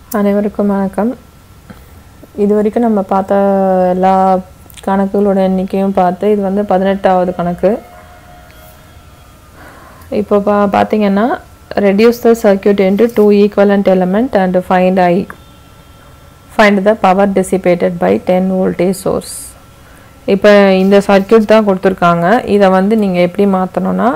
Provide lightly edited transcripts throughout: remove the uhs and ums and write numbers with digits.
அனைவருக்கும் வணக்கம். இதுவரைக்கும் நம்ம பார்த்த எல்லா கணக்குகளோட எண்ணிக்கையும் பார்த்து இது வந்து 18வது கணக்கு. இப்போ பார்த்தீங்கன்னா reduce the circuit into two equivalent element and find the power dissipated by 10 voltage source. இப்போ இந்த சர்க்யூட் தான் கொடுத்துருக்காங்க. இதை வந்து நீங்கள் எப்படி மாற்றணும்னா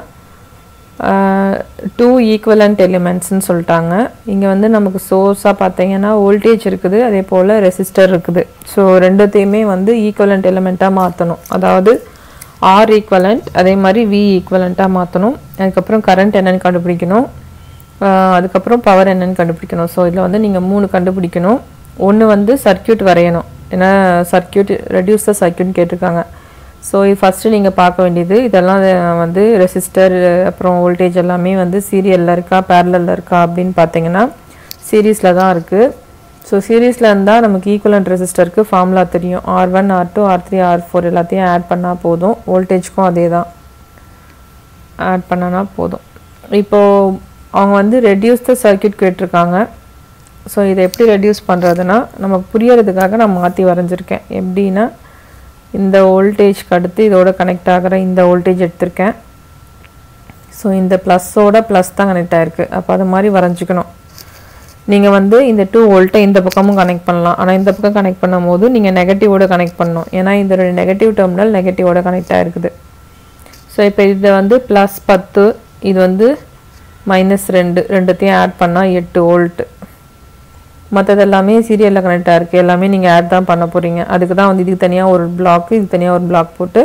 two equivalent elements சொல்லிட்டாங்க. இங்கே வந்து நமக்கு சோர்ஸாக பார்த்தீங்கன்னா வோல்டேஜ் இருக்குது, அதே போல் ரெசிஸ்டர் இருக்குது. ஸோ ரெண்டுத்தையுமே வந்து ஈக்குவலண்ட் எலிமெண்ட்டாக மாற்றணும். அதாவது ஆர் ஈக்குவலண்ட் அதே மாதிரி வி ஈக்குவலண்ட்டாக மாற்றணும். அதுக்கப்புறம் கரண்ட் என்னென்னு கண்டுபிடிக்கணும், அதுக்கப்புறம் பவர் என்னென்னு கண்டுபிடிக்கணும். ஸோ இதில் வந்து நீங்கள் 3 கண்டுபிடிக்கணும். ஒன்று வந்து சர்க்யூட் வரையணும், ஏன்னா சர்க்யூட் ரெடியூஸ் த சர்க்யூட்னு கேட்டிருக்காங்க. ஸோ ஃபஸ்ட்டு நீங்கள் பார்க்க வேண்டியது இதெல்லாம் வந்து ரெசிஸ்டர் அப்புறம் வோல்டேஜ் எல்லாமே வந்து சீரியலில் இருக்கா பேரலில் இருக்கா அப்படின்னு பார்த்தீங்கன்னா சீரீஸில் தான் இருக்குது. ஸோ சீரீஸில் இருந்தால் நமக்கு ஈக்குவலண்ட் ரெசிஸ்டருக்கு ஃபார்முலா தெரியும். R1 R2 R3 R4 எல்லாத்தையும் ஆட் பண்ணால் போதும். வோல்டேஜ்க்கும் அதே தான் ஆட் பண்ணனா போதும். இப்போது அவங்க வந்து ரெடியூஸ் த சர்க்யூட் கேட்டிருக்காங்க. ஸோ இதை எப்படி ரெடியூஸ் பண்ணுறதுன்னா நம்ம புரியறதுக்காக நான் மாற்றி வரைஞ்சிருக்கேன். எப்படின்னா இந்த வோல்டேஜ்க்கு அடுத்து இதோட கனெக்ட் ஆகிற இந்த வோல்டேஜ் எடுத்திருக்கேன். ஸோ இந்த ப்ளஸ்ஸோட ப்ளஸ் தான் கனெக்ட் ஆகிருக்கு. அப்போ அது மாதிரி வரைஞ்சிக்கணும். நீங்கள் வந்து இந்த 2 வோல்ட்டை இந்த பக்கமும் கனெக்ட் பண்ணலாம், ஆனால் இந்த பக்கம் கனெக்ட் பண்ணும் போது நீங்கள் நெகட்டிவோட கனெக்ட் பண்ணணும், ஏன்னா இந்த நெகட்டிவ் டெர்மினல் நெகட்டிவோட கனெக்ட் ஆகிருக்குது. ஸோ இப்போ இதை வந்து +10 இது வந்து -2 ரெண்டுத்தையும் ஆட் பண்ணால் 8 வோல்ட்டு. மற்றது எல்லாமே சீரியலில் கனெக்ட் ஆகிருக்கு, எல்லாமே நீங்கள் ஆட் தான் பண்ண போகிறீங்க. அதுக்கு தான் வந்து இதுக்கு தனியாக ஒரு பிளாக்கு இதுக்கு தனியாக ஒரு பிளாக் போட்டு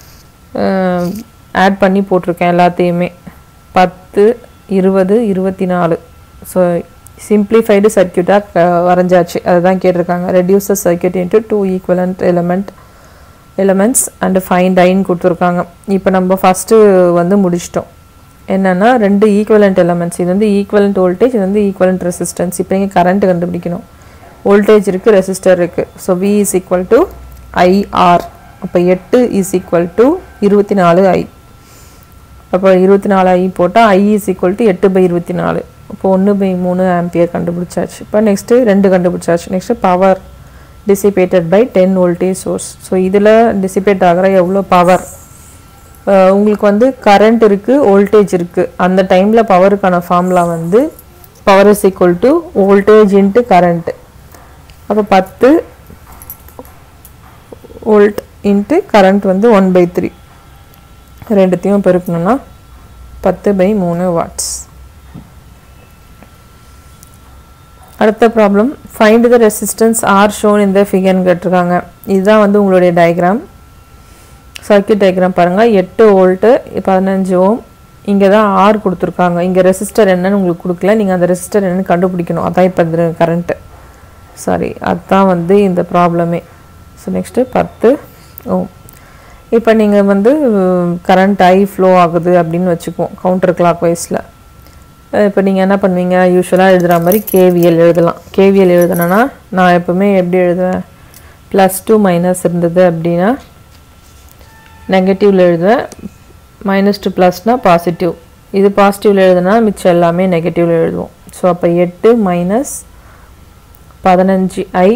ஆட் பண்ணி போட்டிருக்கேன் எல்லாத்தையுமே. 10 20 24. ஸோ சிம்பிளிஃபைடு சர்க்யூட்டாக வரைஞ்சாச்சு. அதுதான் கேட்டிருக்காங்க. Reduce the circuit into 2 equivalent elements and find ஐன்னு கொடுத்துருக்காங்க. இப்போ நம்ம ஃபஸ்ட்டு வந்து முடிச்சிட்டோம். என்னென்னா 2 ஈக்குவலண்ட் எலிமெண்ட்ஸ், இது வந்து ஈக்குவலண்ட் வோல்டேஜ், இது வந்து ஈக்குவலண்ட் ரெசிஸ்டன்ஸ். இப்போ இங்கே கரண்ட் கண்டுபிடிக்கணும். வோல்டேஜ் இருக்குது, ரெசிஸ்டர் இருக்குது. So V is equal to IR. அப்போ 8 is equal to 24I. அப்போ 24I போட்டால் I is equal to 8/24. அப்போ 1/3 ஆம்பியர் கண்டுபிடிச்சாச்சு. இப்போ நெக்ஸ்ட்டு 2 கண்டுபிடிச்சாச்சு. Next power dissipated by 10 voltage source. So இதில் டிசிபேட் ஆகிற எவ்வளோ பவர், உங்களுக்கு வந்து கரண்ட் இருக்குது வோல்டேஜ் இருக்குது. அந்த டைமில் பவருக்கான ஃபார்முலா வந்து power is equal to voltage into current. அப்போ 10 வோல்ட் இன்ட்டு கரண்ட் வந்து 1/3 ரெண்டுத்தையும் பெருக்கணும்னா 10/3 வாட்ஸ். அடுத்த problem, find the resistance R shown இந்த ஃபிகர்னு கேட்டிருக்காங்க. இதுதான் வந்து உங்களுடைய டயக்ராம், சர்க்யூட் டயக்ராம் பாருங்கள். 8 வோல்ட்டு 15 ஓம். இங்கே தான் ஆர் கொடுத்துருக்காங்க. இங்கே ரெசிஸ்டர் என்னன்னு உங்களுக்கு கொடுக்கல, நீங்கள் அந்த ரெசிஸ்டர் என்னென்னு கண்டுபிடிக்கணும். அதான் இப்போ இந்த கரண்ட்டு அதுதான் வந்து இந்த ப்ராப்ளமே. So next 10 ohm. இப்போ நீங்கள் வந்து கரண்ட் ஐ ஃப்ளோ ஆகுது அப்படின்னு வச்சுக்குவோம் கவுண்டர் கிளாக் வைஸில். இப்போ நீங்கள் என்ன பண்ணுவீங்க, யூஸ்வலாக எழுதுகிற மாதிரி கேவிஎல் எழுதலாம். கேவிஎல் எழுதுனா நான் எப்போவுமே எப்படி எழுதுவேன், +2 இருந்தது அப்படின்னா நெகட்டிவில் எழுதுவேன், -2 +னா பாசிட்டிவ். இது பாசிட்டிவில் எழுதுனா மிச்சம் எல்லாமே நெகட்டிவில் எழுதுவோம். ஸோ அப்போ 8 -15I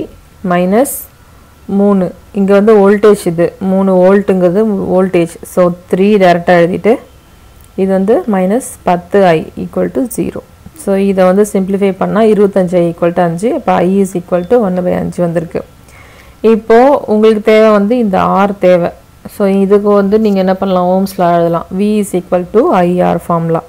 -3. இங்கே வந்து வோல்டேஜ், இது 3 வோல்ட்டுங்கிறது வோல்டேஜ். ஸோ 3 டேரெக்டாக எழுதிட்டு இது வந்து -10I = 0. ஸோ இதை வந்து சிம்பிளிஃபை பண்ணால் 25I = 5. அப்போ I is equal to 1/5 வந்திருக்கு. இப்போது உங்களுக்கு தேவை வந்து இந்த ஆர் தேவை. ஸோ இதுக்கு வந்து நீங்கள் என்ன பண்ணலாம், ஓம்ஸில் எழுதலாம். V is equal to IR formula.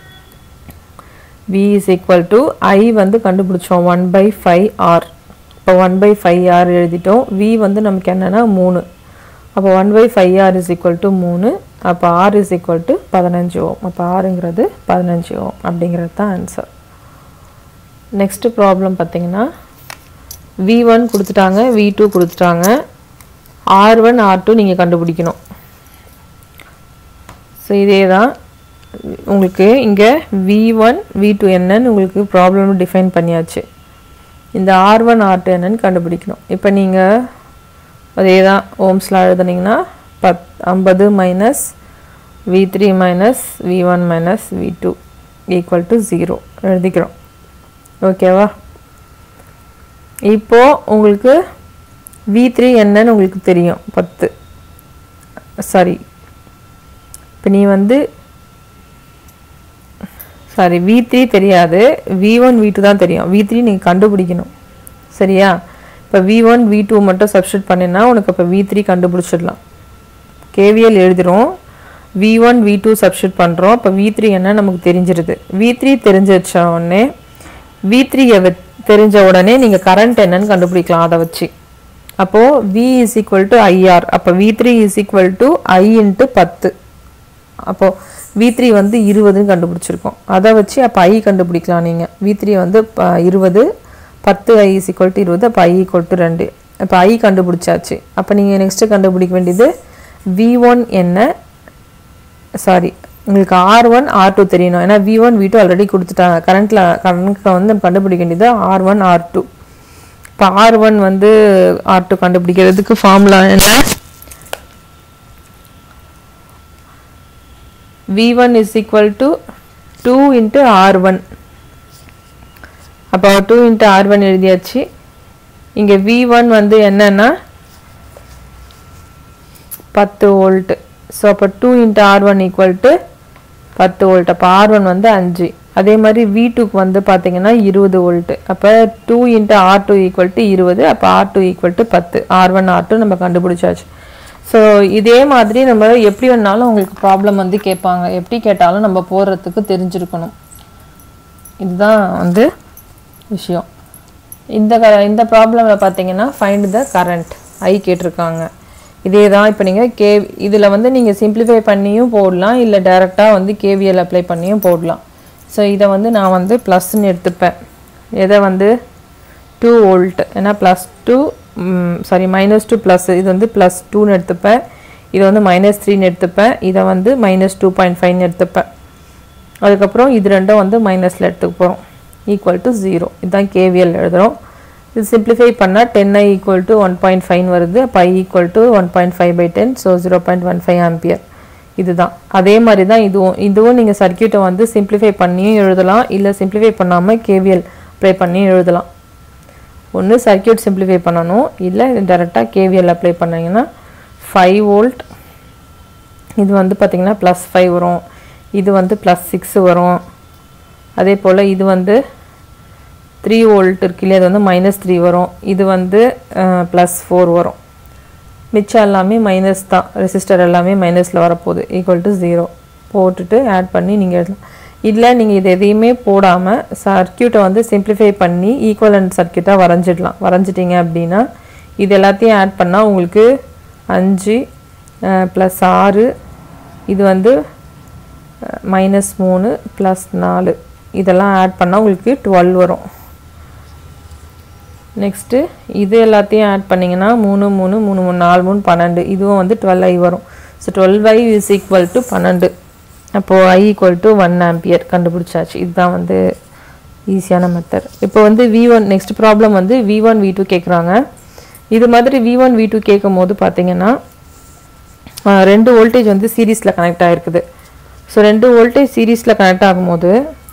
V is equal to I வந்து கண்டுபிடிச்சோம் 1/5R. இப்போ 1/5R எழுதிட்டோம். V வந்து நமக்கு என்னென்னா 3. அப்போ 1/5R is equal to 3. அப்போ R is equal to 15 ஓம். அப்போ Rங்கிறது 15 ஓம் அப்படிங்கிறது தான் ஆன்சர். நெக்ஸ்ட்டு ப்ராப்ளம் பார்த்தீங்கன்னா V1 கொடுத்துட்டாங்க, V2 கொடுத்துட்டாங்க, R1 R2 நீங்கள் கண்டுபிடிக்கணும். ஸோ இதே தான் உங்களுக்கு இங்கே V1 V2 என்னன்னு உங்களுக்கு ப்ராப்ளம் டிஃபைன் பண்ணியாச்சு. இந்த R1 R2 என்னன்னு கண்டுபிடிக்கணும். இப்போ நீங்கள் அதே தான் ஓம்ஸில் எழுதுனீங்கன்னா 50 -V3 -V1 -V2 = 0 எழுதிக்கிறோம். ஓகேவா? இப்போ உங்களுக்கு V3 என்னன்னு உங்களுக்கு தெரியும் 10 சாரி இப்போ நீ வந்து சாரி V3 தெரியாது V1 V2 தான் தெரியும் V3 நீங்க கண்டுபிடிக்கணும் சரியா இப்போ V1 V2 மட்டும் சப்ஸ்டிட்யூட் பண்ணினா உனக்கு அப்ப V3 கண்டுபிடிச்சிடலாம் KVL எழுதுறோம் V1 V2 சப்ஸ்டிட்யூட் பண்றோம் அப்ப V3 என்ன நமக்கு தெரிஞ்சிருது V3 தெரிஞ்ச உடனே V3 தெரிஞ்ச உடனே நீங்க கரண்ட் என்னன்னு கண்டுபிடிக்கலாம் அத வச்சு அப்போ V = IR அப்ப V3 = I * 10 அப்போ V3 வந்து 20 ன்னு கண்டுபிடிச்சிருக்கோம் அத வச்சு அப்ப I கண்டுபிடிக்கலாம் நீங்க V3 வந்து 20 10 I = 20 அப்ப I = 2 அப்ப I கண்டுபிடிச்சாச்சு அப்ப நீங்க நெக்ஸ்ட் கண்டுபிடிக்க வேண்டியது V1 என்ன சாரி உங்களுக்கு R1 R2 தெரியணும் ஏனா V1 V2 ஆல்ரெடி கொடுத்துட்டாங்க கரண்ட்ல வந்து நம்ம கண்டுபிடிக்க வேண்டியது R1 R2 இப்ப R1 வந்து R2 கண்டுபிடிக்கிறதுக்கு ஃபார்முலா என்ன V1 = 2 * R1 அப்ப 2 * R1 எழுதியாச்சு இங்க V1 வந்து என்னன்னா 10 வோல்ட் சோ அப்ப 2 * R1 = 10 வோல்ட் அப்ப R1 வந்து 5 அதே மாதிரி V2 க்கு வந்து பாத்தீங்கன்னா 20 வோல்ட் அப்ப 2 * R2 = 20 அப்ப R2 = 10 R1 R2 நம்ம கண்டுபிடிச்சாச்சு சோ இதே மாதிரி நம்ம எப்படி வேணாலும் உங்களுக்கு ப்ராப்ளம் வந்து கேட்பாங்க எப்படி கேட்டாலும் நம்ம போறதுக்கு தெரிஞ்சிருக்கணும் இதுதான் வந்து விஷயம் இந்த ப்ராப்ளம்ல பாத்தீங்கன்னா ஃபைண்ட் தி கரண்ட் I கேட்டிருக்காங்க இதேதான் இப்போ நீங்க இதுல வந்து நீங்க சிம்பிளிஃபை பண்ணியும் போடலாம் இல்ல டைரக்டா வந்து KVL அப்ளை பண்ணியும் போடலாம் சோ இத வந்து நான் வந்து பிளஸ் ன்னு எடுத்துப்பேன் எதை வந்து 2 வோல்ட் ஏனா +2 சாரி -2 பிளஸ் இது வந்து +2 ன்னு எடுத்துப்பேன் இது வந்து -3 ன்னு எடுத்துப்பேன் இத வந்து -2.5 ன்னு எடுத்துப்பேன் அதுக்கு அப்புறம் இது ரெண்டும் வந்து மைனஸ்ல எடுத்துக்க போறோம் = 0 இதான் KVL எழுதுறோம் இது சிம்பிளிஃபை பண்ணா 10I = 1.5 வருது அப்ப I = 1.5/10 so 0.15 ஆம்பியர் இதுதான் அதே மாதிரி தான் இதுவும் நீங்க சர்க்யூட்டை வந்து சிம்பிளிஃபை பண்ணியும் எழுதலாம் இல்ல சிம்பிளிஃபை பண்ணாம KVL அப்ளை பண்ணி எழுதலாம் ஒன்னு சர்க்யூட் சிம்பிளிஃபை பண்ணனும் இல்ல டைரக்டா KVL அப்ளை பண்ணீங்கன்னா 5 வோல்ட் இது வந்து பாத்தீங்கன்னா +5 வரும் இது வந்து +6 வரும் அதே போல இது வந்து 3 வோல்ட் இருக்குல அது வந்து -3 வரும் இது வந்து +4 வரும் மிச்சம் எல்லாமே மைனஸ் தான் ரெசிஸ்டர் எல்லாமே மைனஸ்ல வர போகுது =0 போட்டுட்டு ஆட் பண்ணி நீங்க எழுதலாம் இல்ல நீங்க இது எதையுமே போடாம சர்க்யூட்டை வந்து சிம்பிளிஃபை பண்ணி ஈக்குவலன்ட் சர்க்யூட்டா வரைஞ்சிட்டீங்க அப்படினா இது எல்லாத்தையும் ஆட் பண்ணா உங்களுக்கு 5 + 6 இது வந்து -3 + 4 இதெல்லாம் ஆட் பண்ணா உங்களுக்கு 12 வரும் நெக்ஸ்ட் இது எல்லாத்தையும் ஆட் பண்ணீங்கனா 3 3 3 3 4 3 12 இதுவும் வந்து 12I வரும் சோ 12I = 12 அப்போ I = 1 ஆம்பியர் கண்டுபிடிச்சாச்சு இதுதான் வந்து ஈஸியான மெத்தட் இப்போ வந்து V1 நெக்ஸ்ட் ப்ராப்ளம் வந்து V1 V2 கேக்குறாங்க இது மாதிரி V1 V2 கேக்கும்போது பாத்தீங்கன்னா ரெண்டு வோல்டேஜ் வந்து சீரிஸ்ல கனெக்ட் ஆயிருக்குது சோ ரெண்டு வோல்டேஜ் சீரிஸ்ல கனெக்ட் ஆகும்போது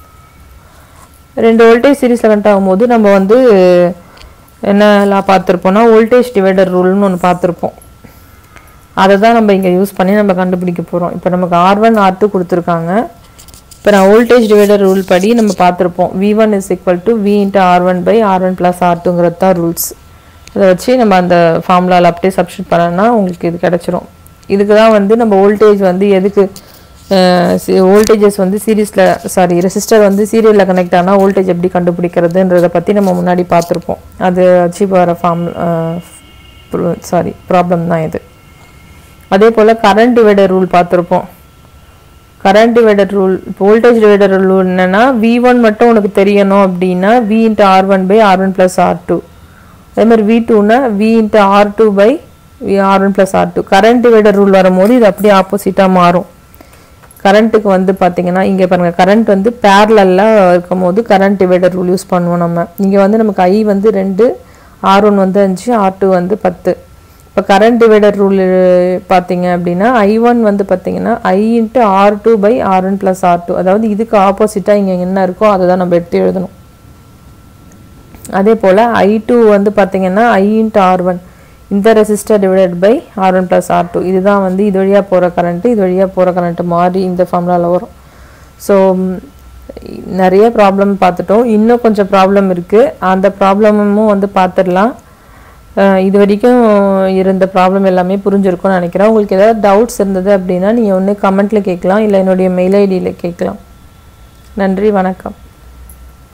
நம்ம வந்து என்னலாம் பார்த்திருப்போம்னா வோல்டேஜ் டிவைடர் ரூல்னு ஒன்னு பார்த்திருப்போம் அத தான் நம்ம இங்க யூஸ் பண்ணி நம்ம கண்டுபிடிக்க போறோம் இப்போ நமக்கு R1 R2 கொடுத்திருக்காங்க இப்போ நான் வோல்டேஜ் டிவைடர் ரூல் படி நம்ம பார்த்திருப்போம் V1 = V * R1/R1 + R2ங்கறது தான் ரூல்ஸ் அத வச்சு நம்ம அந்த ஃபார்முலால அப்படியே சப்ஸ்டிட்யூட் பண்ணனா உங்களுக்கு இது கிடைச்சிரும் இதுக்கு தான் வந்து நம்ம வோல்டேஜ் வந்து எதுக்கு வோல்டேजेस வந்து சீரிஸ்ல சாரி ரெசிஸ்டர் வந்து சீரியல்ல கனெக்ட் ஆனா வோல்டேஜ் எப்படி கண்டுபிடிக்கிறதுன்றத பத்தி நம்ம முன்னாடி பார்த்திருப்போம் அது அச்சீவ் ஆற ஃபார்ம் சாரி ப்ராப்ளம் தான் இது அதே போல கரண்ட் டிவைடர் ரூல் பார்த்திருப்போம் current divider rule voltage divider rule என்னன்னா V1 மட்டும் உங்களுக்கு தெரியணும் அப்படினா V * R1/R1 + R2 அதே மாதிரி V2 னா V * R2/R1 + R2 current divider rule வரும்போது இது அப்படியே ஆப்போசிட்டா மாறும் கரண்ட்க்கு வந்து பாத்தீங்கன்னா இங்க பாருங்க கரண்ட் வந்து parallel-ஆ இருக்கும்போது கரண்ட் டிவைடர் ரூல் யூஸ் பண்ணுவோம் நம்ம இங்க வந்து நமக்கு I வந்து 2 R1 வந்து 5 R2 வந்து 10 இப்ப கரண்ட் டிவைடர் ரூல் பாத்தீங்க அப்படினா I1 வந்து பாத்தீங்கன்னா I * R2/R1 + R2 அதாவது இதுக்கு ஆப்போசிட்டா இங்க என்ன இருக்கோ அத தான் நம்ம எடுத்து எழுதணும் அதே போல் I2 வந்து பார்த்தீங்கன்னா I into R1 இந்த resistor divided by R1 + R2 இதுதான் வந்து இது வழியாக போகிற கரண்ட்டு, இது வழியாக போகிற கரண்ட்டு மாறி இந்த ஃபார்முலாவில் வரும். ஸோ நிறைய ப்ராப்ளம் பார்த்துட்டோம், இன்னும் கொஞ்சம் ப்ராப்ளம் இருக்குது, அந்த ப்ராப்ளமும் வந்து பார்த்துடலாம். இது வரைக்கும் இருந்த ப்ராப்ளம் எல்லாமே புரிஞ்சிருக்கும்னு நினைக்கிறேன். உங்களுக்கு ஏதாவது டவுட்ஸ் இருந்தது அப்படின்னா நீங்கள் ஒன்று கமெண்ட்டில் கேட்கலாம், இல்லை என்னுடைய மெயில் ஐடியில் கேட்கலாம். நன்றி, வணக்கம்.